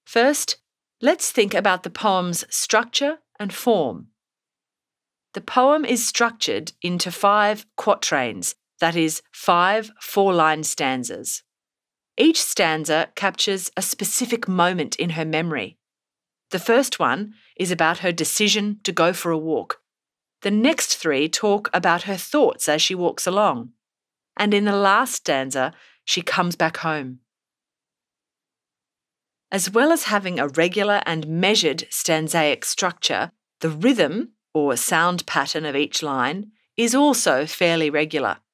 First, let's think about the poem's structure and form. The poem is structured into 5 quatrains, that is, 5 4-line stanzas. Each stanza captures a specific moment in her memory. The first one is about her decision to go for a walk. The next 3 talk about her thoughts as she walks along. And in the last stanza, she comes back home. As well as having a regular and measured stanzaic structure, the rhythm, or sound pattern of each line, is also fairly regular.